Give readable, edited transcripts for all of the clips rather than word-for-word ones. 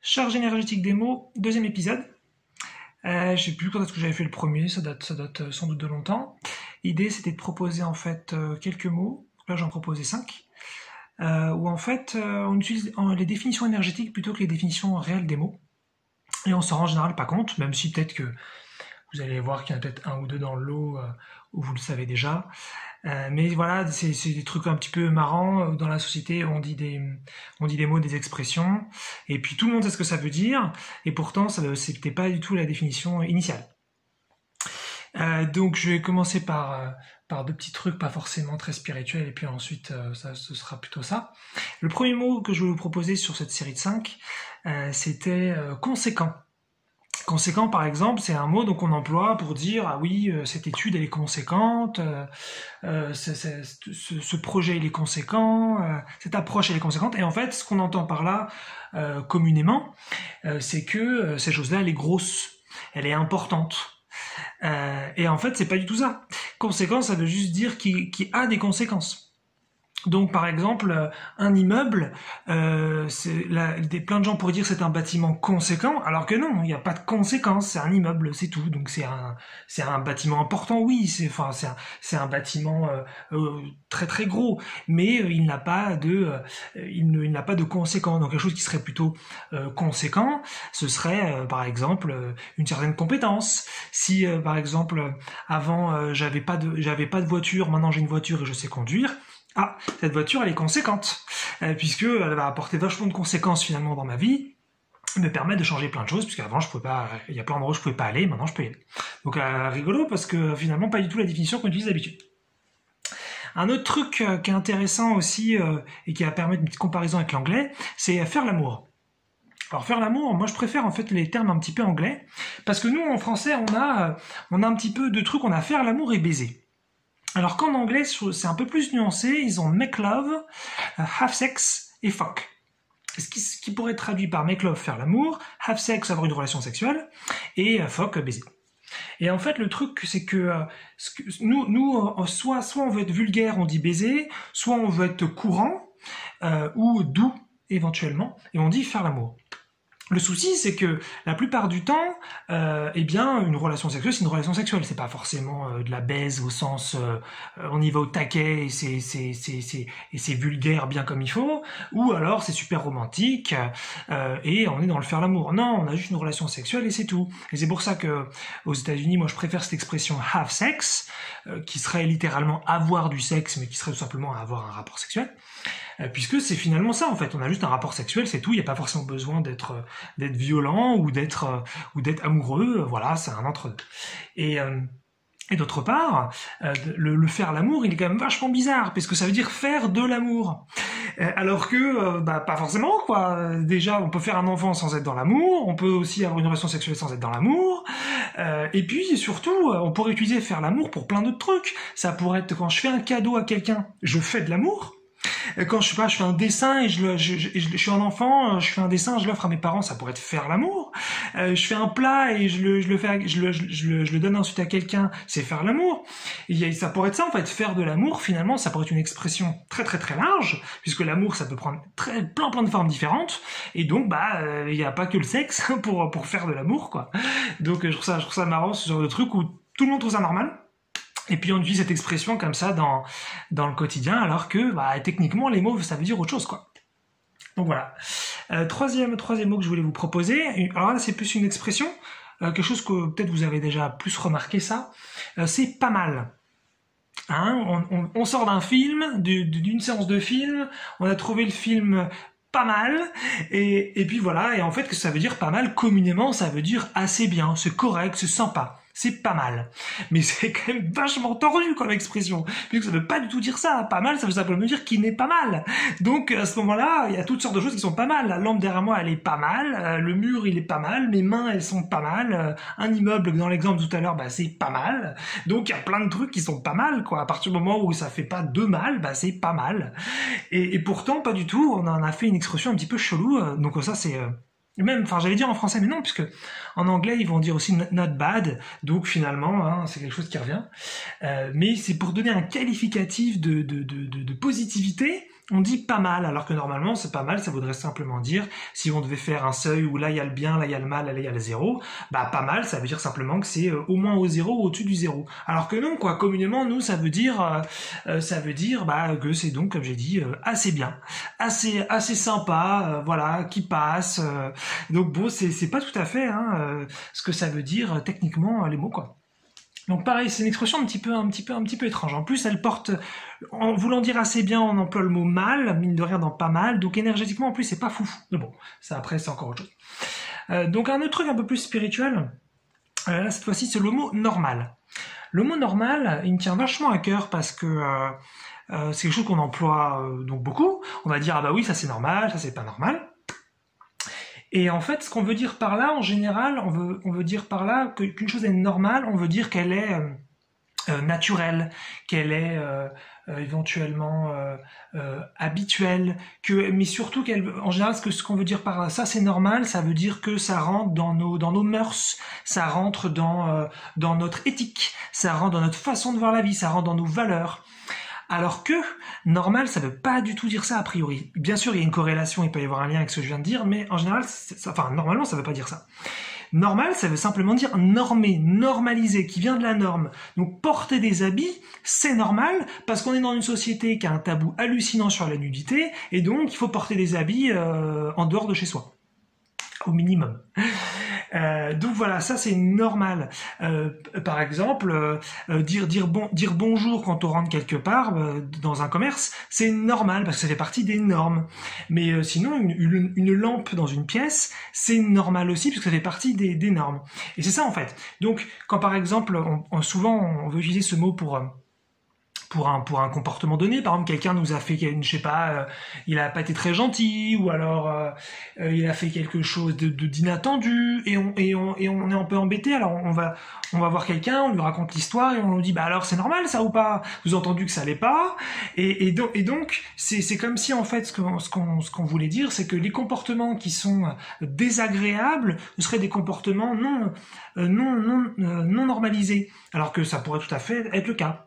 Charge énergétique des mots, deuxième épisode. Je sais plus quand est-ce que j'avais fait le premier, ça date sans doute de longtemps. L'idée c'était de proposer en fait quelques mots, là j'en proposais 5, où en fait on utilise les définitions énergétiques plutôt que les définitions réelles des mots. Et on s'en rend en général pas compte, même si peut-être que vous allez voir qu'il y en a peut-être un ou deux dans le lot où vous le savez déjà. Mais voilà, c'est des trucs un petit peu marrants. Dans la société, on dit des mots, des expressions, et puis tout le monde sait ce que ça veut dire, et pourtant, c'était pas du tout la définition initiale. Donc je vais commencer par deux petits trucs, pas forcément très spirituels, et puis ensuite, ce sera plutôt ça. Le premier mot que je vais vous proposer sur cette série de 5, c'était conséquent. Conséquent, par exemple, c'est un mot donc on emploie pour dire ah oui, cette étude elle est conséquente, ce projet il est conséquent, cette approche elle est conséquente. Et en fait, ce qu'on entend par là communément, c'est que cette chose-là elle est grosse, elle est importante. Et en fait, c'est pas du tout ça. Conséquent, ça veut juste dire qu'il a des conséquences. Donc par exemple, un immeuble, plein de gens pourraient dire que c'est un bâtiment conséquent, alors que non, il n'y a pas de conséquences, c'est un immeuble, c'est tout. Donc c'est un bâtiment important, oui, c'est un bâtiment très très gros, mais il n'a pas de conséquences. Donc quelque chose qui serait plutôt conséquent, ce serait par exemple une certaine compétence. Si par exemple avant j'avais pas de voiture, maintenant j'ai une voiture et je sais conduire. Ah, cette voiture, elle est conséquente, puisque elle va apporter vachement de conséquences finalement dans ma vie, me permet de changer plein de choses, puisqu'avant je pouvais pas, il y a plein d'endroits où je pouvais pas aller, maintenant je peux y aller. Donc rigolo, parce que finalement pas du tout la définition qu'on utilise d'habitude. Un autre truc qui est intéressant aussi, et qui va permettre une petite comparaison avec l'anglais, c'est faire l'amour. Alors faire l'amour, moi je préfère en fait les termes un petit peu anglais, parce que nous en français on a un petit peu de trucs, on a faire l'amour et baiser. Alors qu'en anglais, c'est un peu plus nuancé, ils ont make love, have sex et fuck. Ce qui pourrait être traduit par make love, faire l'amour, have sex, avoir une relation sexuelle, et fuck, baiser. Et en fait, le truc, c'est que nous soit on veut être vulgaire, on dit baiser, soit on veut être courant, ou doux, éventuellement, et on dit faire l'amour. Le souci, c'est que la plupart du temps, eh bien, une relation sexuelle, c'est une relation sexuelle. C'est pas forcément de la baise au sens on y va au taquet et c'est vulgaire bien comme il faut, ou alors c'est super romantique et on est dans le faire l'amour. Non, on a juste une relation sexuelle et c'est tout. Et c'est pour ça que aux États-Unis, moi, je préfère cette expression have sex, qui serait littéralement avoir du sexe, mais qui serait tout simplement avoir un rapport sexuel. Puisque c'est finalement ça en fait, on a juste un rapport sexuel, c'est tout, il n'y a pas forcément besoin d'être violent ou d'être amoureux, voilà, c'est un entre-deux. Et d'autre part, le faire l'amour, il est quand même vachement bizarre, parce que ça veut dire faire de l'amour. Alors que, pas forcément, quoi. Déjà, on peut faire un enfant sans être dans l'amour, on peut aussi avoir une relation sexuelle sans être dans l'amour, et puis surtout, on pourrait utiliser faire l'amour pour plein d'autres trucs. Ça pourrait être quand je fais un cadeau à quelqu'un, je fais de l'amour. Quand je fais un dessin et je suis un enfant, je fais un dessin, je l'offre à mes parents, ça pourrait être faire l'amour. Je fais un plat et je le donne ensuite à quelqu'un, c'est faire l'amour. Ça pourrait être ça en fait, faire de l'amour. Finalement, ça pourrait être une expression très très très large, puisque l'amour ça peut prendre plein de formes différentes. Et donc il n'y a pas que le sexe pour faire de l'amour quoi. Donc je trouve ça marrant ce genre de truc où tout le monde trouve ça normal. Et puis on utilise cette expression comme ça dans le quotidien, alors que techniquement les mots ça veut dire autre chose quoi. Donc voilà. Troisième mot que je voulais vous proposer. Alors là c'est plus une expression, quelque chose que peut-être vous avez déjà plus remarqué ça. C'est pas mal. Hein, on sort d'un film, d'une séance de film, on a trouvé le film pas mal, et puis voilà, et en fait que ça veut dire pas mal, communément ça veut dire assez bien, c'est correct, c'est sympa. C'est pas mal. Mais c'est quand même vachement tordu comme expression. Puisque ça veut pas du tout dire ça. Pas mal, ça veut simplement dire qu'il n'est pas mal. Donc à ce moment-là, il y a toutes sortes de choses qui sont pas mal. La lampe derrière moi, elle est pas mal. Le mur, il est pas mal. Mes mains, elles sont pas mal. Un immeuble, dans l'exemple tout à l'heure, c'est pas mal. Donc il y a plein de trucs qui sont pas mal, quoi. À partir du moment où ça fait pas de mal, c'est pas mal. Et pourtant, pas du tout. On en a fait une expression un petit peu chelou. Donc ça, c'est... Même, j'allais dire en français, mais non, puisque en anglais, ils vont dire aussi not bad, donc finalement, c'est quelque chose qui revient. Mais c'est pour donner un qualificatif de positivité on dit pas mal, alors que normalement c'est pas mal, ça voudrait simplement dire, si on devait faire un seuil où là il y a le bien, là il y a le mal, là il y a le zéro, bah pas mal, ça veut dire simplement que c'est au moins au zéro ou au-dessus du zéro. Alors que non, quoi, communément, nous, ça veut dire bah, que c'est donc, comme j'ai dit, assez bien, assez sympa, voilà, qui passe. Donc bon, c'est pas tout à fait ce que ça veut dire techniquement les mots, quoi. Donc pareil, c'est une expression un petit peu étrange. En plus, elle porte, en voulant dire assez bien, on emploie le mot mal, mine de rien dans pas mal. Donc énergétiquement, en plus, c'est pas foufou. Mais bon, ça après, c'est encore autre chose. Donc un autre truc un peu plus spirituel, là cette fois-ci, c'est le mot normal. Le mot normal, il me tient vachement à cœur parce que c'est quelque chose qu'on emploie donc beaucoup. On va dire ah bah oui, ça c'est normal, ça c'est pas normal. Et en fait, ce qu'on veut dire par là, en général, on veut dire par là qu'une chose est normale, on veut dire qu'elle est naturelle, qu'elle est éventuellement habituelle, mais surtout en général, ce qu'on veut dire par là, ça c'est normal, ça veut dire que ça rentre dans nos mœurs, ça rentre dans notre éthique, ça rentre dans notre façon de voir la vie, ça rentre dans nos valeurs. Alors que normal, ça veut pas du tout dire ça a priori. Bien sûr, il y a une corrélation, il peut y avoir un lien avec ce que je viens de dire, mais en général, normalement, ça veut pas dire ça. Normal, ça veut simplement dire normé, normalisé, qui vient de la norme. Donc porter des habits, c'est normal, parce qu'on est dans une société qui a un tabou hallucinant sur la nudité, et donc il faut porter des habits en dehors de chez soi. Au minimum. Donc voilà, ça c'est normal. Par exemple, dire bonjour quand on rentre quelque part dans un commerce, c'est normal parce que ça fait partie des normes. Mais sinon, une lampe dans une pièce, c'est normal aussi parce que ça fait partie des normes. Et c'est ça en fait. Donc quand par exemple, souvent on veut utiliser ce mot pour un comportement donné, par exemple quelqu'un nous a fait, je sais pas, il a pas été très gentil, ou alors il a fait quelque chose d'inattendu, et on est un peu embêté. Alors on va voir quelqu'un, on lui raconte l'histoire et on lui dit bah alors c'est normal ça ou pas, vous avez entendu que ça allait pas, et donc c'est comme si en fait ce qu'on voulait dire, c'est que les comportements qui sont désagréables ce seraient des comportements non normalisés, alors que ça pourrait tout à fait être le cas.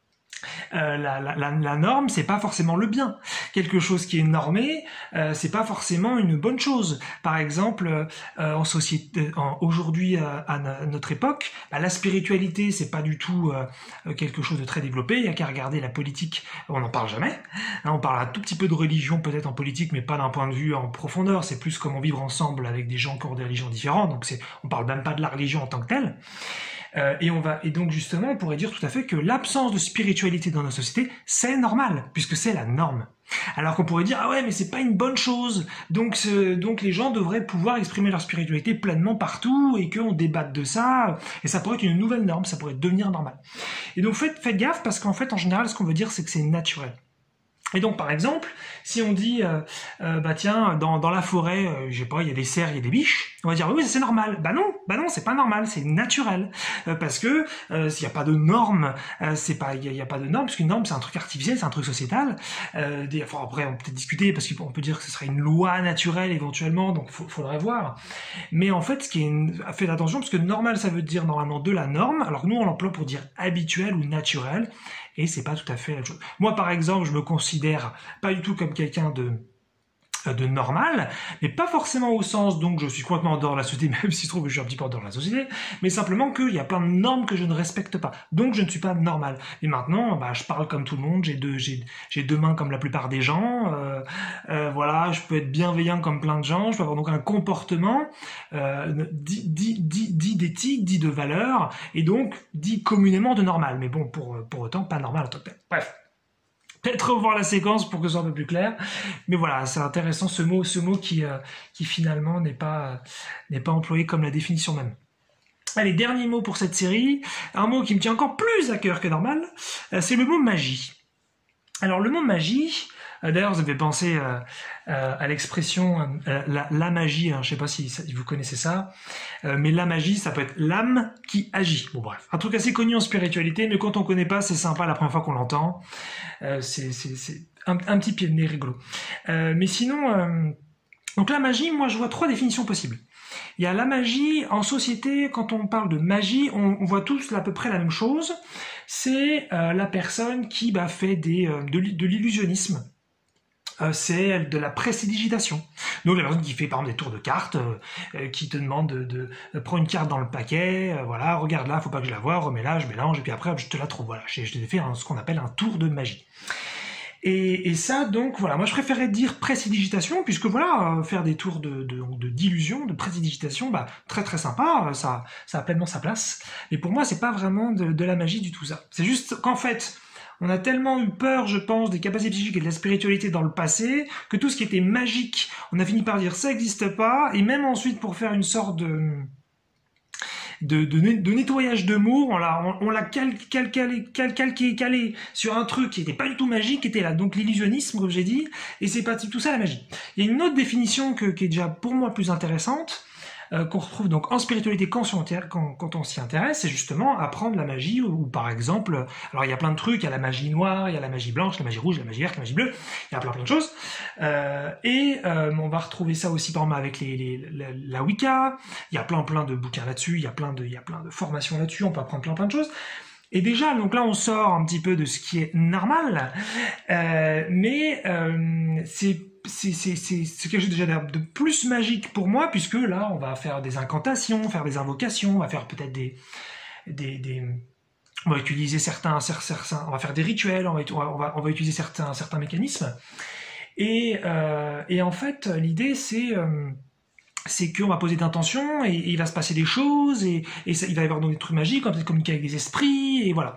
La norme, c'est pas forcément le bien. Quelque chose qui est normé, c'est pas forcément une bonne chose. Par exemple, en société, aujourd'hui à notre époque, la spiritualité, c'est pas du tout quelque chose de très développé. Il y a qu'à regarder la politique, on n'en parle jamais. On parle un tout petit peu de religion peut-être en politique, mais pas d'un point de vue en profondeur. C'est plus comment vivre ensemble avec des gens qui ont des religions différentes. Donc on parle même pas de la religion en tant que telle. Et donc justement, on pourrait dire tout à fait que l'absence de spiritualité dans notre société, c'est normal, puisque c'est la norme. Alors qu'on pourrait dire ah ouais, mais c'est pas une bonne chose. Donc les gens devraient pouvoir exprimer leur spiritualité pleinement partout et qu'on débatte de ça. Et ça pourrait être une nouvelle norme, ça pourrait devenir normal. Et donc faites gaffe parce qu'en fait, en général, ce qu'on veut dire, c'est que c'est naturel. Et donc, par exemple, si on dit, bah tiens, dans la forêt, je sais pas, il y a des cerfs, il y a des biches, on va dire oui, c'est normal. Bah non, c'est pas normal, c'est naturel, parce que s'il y a pas de normes, il y a pas de normes, parce qu'une norme c'est un truc artificiel, c'est un truc sociétal. Après, on peut peut-être discuter parce qu'on peut dire que ce serait une loi naturelle éventuellement, donc faudrait voir. Mais en fait, faites attention parce que normal, ça veut dire normalement de la norme, alors que nous on l'emploie pour dire habituel ou naturel. Et c'est pas tout à fait la même chose. Moi, par exemple, je me considère pas du tout comme quelqu'un de normal, mais pas forcément au sens donc je suis complètement en dehors de la société, même si se trouve que je suis un petit peu en dehors de la société, mais simplement qu'il y a plein de normes que je ne respecte pas, donc je ne suis pas normal. Et maintenant, bah, je parle comme tout le monde, j'ai deux mains comme la plupart des gens, voilà, je peux être bienveillant comme plein de gens, je peux avoir donc un comportement dit d'éthique, dit de valeur, et donc dit communément de normal, mais bon, pour autant pas normal en tant que tel. Bref. Peut-être revoir la séquence pour que ce soit un peu plus clair. Mais voilà, c'est intéressant ce mot qui finalement n'est pas employé comme la définition même. Allez, dernier mot pour cette série. Un mot qui me tient encore plus à cœur que normal, c'est le mot magie. Alors le mot magie, d'ailleurs vous avez pensé à l'expression la magie, hein, je sais pas si vous connaissez ça, mais la magie ça peut être l'âme qui agit. Bon bref, un truc assez connu en spiritualité, mais quand on connaît pas c'est sympa la première fois qu'on l'entend, c'est un petit pied de nez rigolo. Mais sinon, donc la magie, moi je vois 3 définitions possibles. Il y a la magie en société, quand on parle de magie, on voit tous à peu près la même chose, c'est la personne qui fait de l'illusionnisme. c'est de la prestidigitation. Donc la personne qui fait par exemple des tours de cartes, qui te demande de prendre une carte dans le paquet, voilà, regarde là, faut pas que je la voie, remets-la, je mélange, et puis après hop, je te la trouve. Voilà, je t'ai fait ce qu'on appelle un tour de magie. Et ça, donc, voilà, moi je préférais dire prestidigitation, puisque voilà, faire des tours d'illusion, de prestidigitation, bah, très très sympa, ça a pleinement sa place. Mais pour moi, c'est pas vraiment de la magie du tout ça. C'est juste qu'en fait, on a tellement eu peur, je pense, des capacités psychiques et de la spiritualité dans le passé, que tout ce qui était magique, on a fini par dire ça n'existe pas, et même ensuite pour faire une sorte de nettoyage de mots, on l'a calqué sur un truc qui n'était pas du tout magique, qui était là, donc l'illusionnisme, comme j'ai dit, et c'est pas tout ça la magie. Il y a une autre définition qui est déjà pour moi plus intéressante, qu'on retrouve donc en spiritualité quand on s'y intéresse, c'est justement apprendre la magie, ou par exemple, alors il y a plein de trucs, il y a la magie noire, il y a la magie blanche, la magie rouge, la magie verte, la magie bleue, il y a plein de choses, on va retrouver ça aussi par exemple avec la Wicca, il y a plein de bouquins là-dessus, il y a plein de formations là-dessus, on peut apprendre plein de choses. Et déjà, donc là, on sort un petit peu de ce qui est normal, mais c'est quelque chose déjà de plus magique pour moi, puisque là, on va faire des incantations, faire des invocations, on va faire peut-être on va utiliser certains, on va faire des rituels, on va utiliser certains mécanismes. Et en fait, l'idée, c'est qu'on va poser d'intentions et il va se passer des choses et il va y avoir donc des trucs magiques, on va peut-être communiquer avec des esprits et voilà.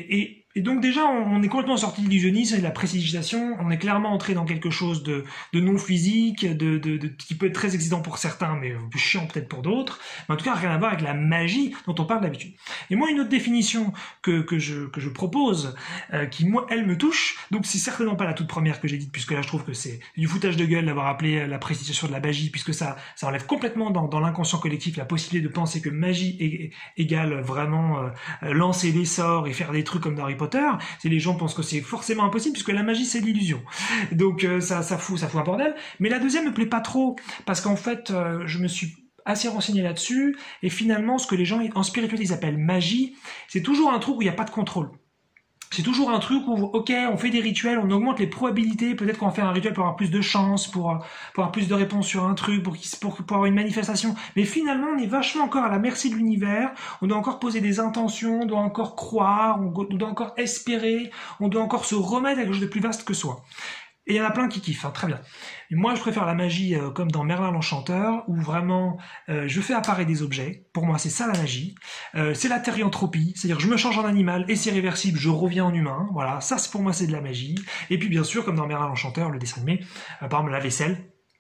Et donc déjà on est complètement sorti de l'illusionnisme et de la prestidigitation, on est clairement entré dans quelque chose de non physique, qui peut être très excitant pour certains mais plus chiant peut-être pour d'autres, mais en tout cas rien à voir avec la magie dont on parle d'habitude. Et moi une autre définition que je propose, qui moi elle me touche, donc c'est certainement pas la toute première que j'ai dite, puisque là je trouve que c'est du foutage de gueule d'avoir appelé la prestidigitation de la magie, puisque ça enlève complètement dans l'inconscient collectif la possibilité de penser que magie égale vraiment lancer des sorts et faire des trucs comme dans Harry Potter. Les gens pensent que c'est forcément impossible, puisque la magie c'est l'illusion. Donc ça fout un bordel. Mais la deuxième me plaît pas trop, parce qu'en fait je me suis assez renseigné là-dessus, et finalement ce que les gens en spiritualité ils appellent magie, c'est toujours un truc où il n'y a pas de contrôle. C'est toujours un truc où, ok, on fait des rituels, on augmente les probabilités, peut-être qu'on va faire un rituel pour avoir plus de chance, pour avoir plus de réponses sur un truc, pour avoir une manifestation. Mais finalement, on est vachement encore à la merci de l'univers, on doit encore poser des intentions, on doit encore croire, on doit encore espérer, on doit encore se remettre à quelque chose de plus vaste que soi. Et il y en a plein qui kiffent, hein, très bien. Et moi, je préfère la magie comme dans Merlin l'Enchanteur, où vraiment je fais apparaître des objets. Pour moi, c'est ça la magie. C'est la thérianthropie, c'est-à-dire que je me change en animal et c'est réversible, je reviens en humain. Voilà, ça pour moi c'est de la magie. Et puis bien sûr, comme dans Merlin l'Enchanteur, le dessin animé, par exemple la vaisselle.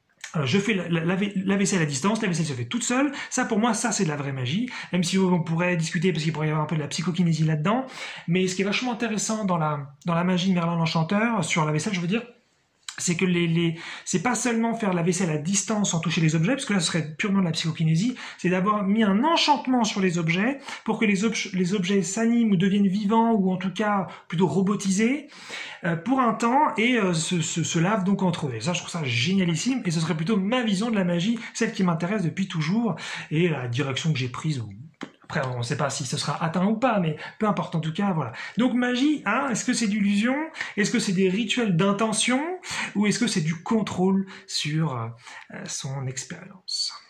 Je fais la vaisselle à distance, la vaisselle se fait toute seule. Ça, pour moi, ça c'est de la vraie magie. Même si on pourrait discuter, parce qu'il pourrait y avoir un peu de la psychokinésie là-dedans. Mais ce qui est vachement intéressant dans la magie de Merlin l'Enchanteur, sur la vaisselle, je veux dire, c'est que c'est pas seulement faire la vaisselle à distance sans toucher les objets, parce que là ce serait purement de la psychokinésie, c'est d'avoir mis un enchantement sur les objets pour que les objets s'animent ou deviennent vivants, ou en tout cas plutôt robotisés pour un temps, et se lavent donc entre eux. Et ça, je trouve ça génialissime, et ce serait plutôt ma vision de la magie, celle qui m'intéresse depuis toujours, et la direction que j'ai prise. Après, on ne sait pas si ce sera atteint ou pas, mais peu importe, en tout cas, voilà. Donc magie, hein, est-ce que c'est d'illusion? Est-ce que c'est des rituels d'intention? Ou est-ce que c'est du contrôle sur son expérience?